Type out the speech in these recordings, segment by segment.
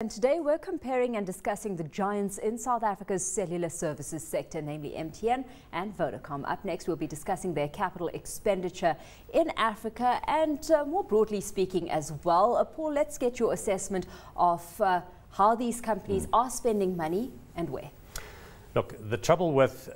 And today we're comparing and discussing the giants in South Africa's cellular services sector, namely MTN and Vodacom. Up next, we'll be discussing their capital expenditure in Africa and more broadly speaking as well. Paul, let's get your assessment of how these companies are spending money and where. Look, the trouble with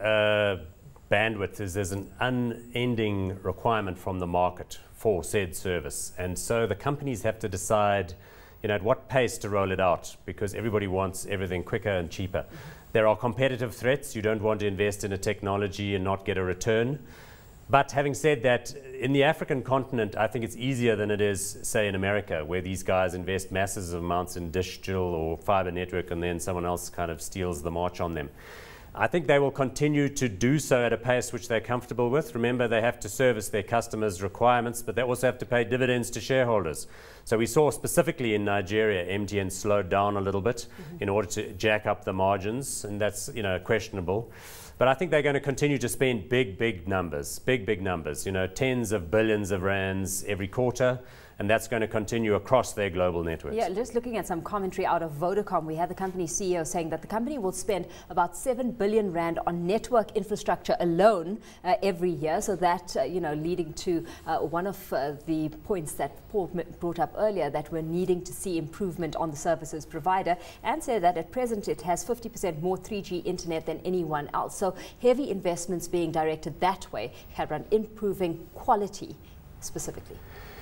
bandwidth is there's an unending requirement from the market for said service. And so the companies have to decide, at what pace to roll it out, because everybody wants everything quicker and cheaper. There are competitive threats. You don't want to invest in a technology and not get a return. But having said that, in the African continent, I think it's easier than it is, say, in America, where these guys invest massive amounts in digital or fiber network and then someone else kind of steals the march on them. I think they will continue to do so at a pace which they're comfortable with. Remember, they have to service their customers' requirements, but they also have to pay dividends to shareholders. So we saw specifically in Nigeria, MTN slowed down a little bit in order to jack up the margins, and that's questionable. But I think they're going to continue to spend big numbers, big numbers, tens of billions of rands every quarter. And that's going to continue across their global networks. Yeah, just looking at some commentary out of Vodacom, we had the company's CEO saying that the company will spend about 7 billion rand on network infrastructure alone every year. So that, leading to one of the points that Paul brought up earlier, that we're needing to see improvement on the services provider, and said that at present it has 50% more 3G internet than anyone else. So heavy investments being directed that way, Cameron, improving quality specifically.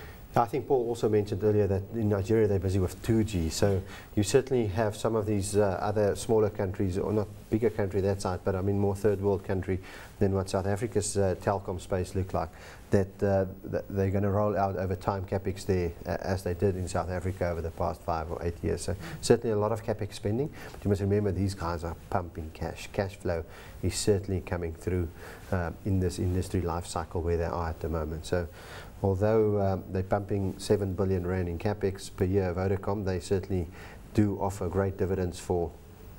I think Paul also mentioned earlier that in Nigeria they're busy with 2G, so you certainly have some of these other smaller countries, or not bigger country that side, but I mean more third world country than what South Africa's telecom space look like, that they're going to roll out over time CapEx there as they did in South Africa over the past 5 or 8 years. So certainly a lot of CapEx spending, but you must remember these guys are pumping cash. Cash flow is certainly coming through in this industry life cycle where they are at the moment. So although they're pumping 7 billion rand in capex per year, Vodacom, they certainly do offer great dividends for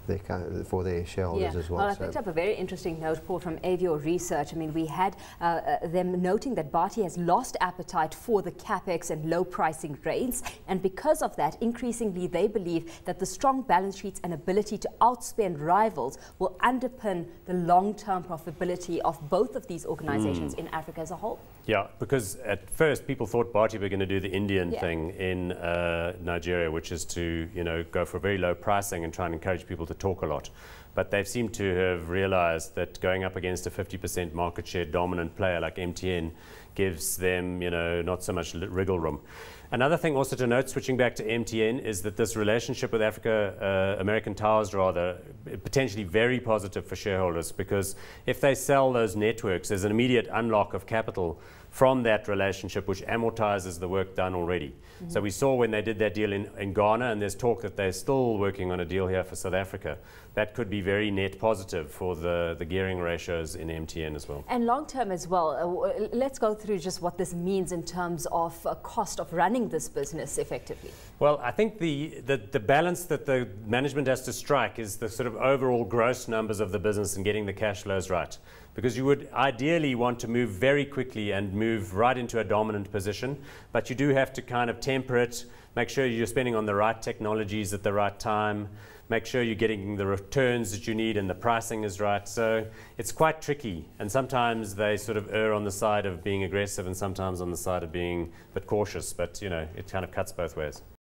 their shareholders as well. Well, I picked up a very interesting note, Paul, from Avior Research. I mean, we had them noting that Bharti has lost appetite for the capex and low pricing rates, and because of that, increasingly they believe that the strong balance sheets and ability to outspend rivals will underpin the long-term profitability of both of these organizations in Africa as a whole. Yeah, because at first people thought Bharti were going to do the Indian thing in Nigeria, which is to go for very low pricing and try and encourage people to talk a lot. But they've seemed to have realized that going up against a 50% market share dominant player like MTN gives them not so much wriggle room. Another thing also to note, switching back to MTN, is that this relationship with Africa, American Towers rather, potentially very positive for shareholders, because if they sell those networks, there's an immediate unlock of capital from that relationship, which amortizes the work done already. So we saw when they did that deal in Ghana, and there's talk that they're still working on a deal here for South Africa. That could be very net positive for the gearing ratios in MTN as well. And long term as well, let's go through just what this means in terms of cost of running this business effectively. Well, I think the balance that the management has to strike is the sort of overall gross numbers of the business and getting the cash flows right. Because you would ideally want to move very quickly and move right into a dominant position, but you do have to kind of temper it, make sure you're spending on the right technologies at the right time, make sure you're getting the returns that you need and the pricing is right. So it's quite tricky, and sometimes they sort of err on the side of being aggressive and sometimes on the side of being a bit cautious, but it kind of cuts both ways.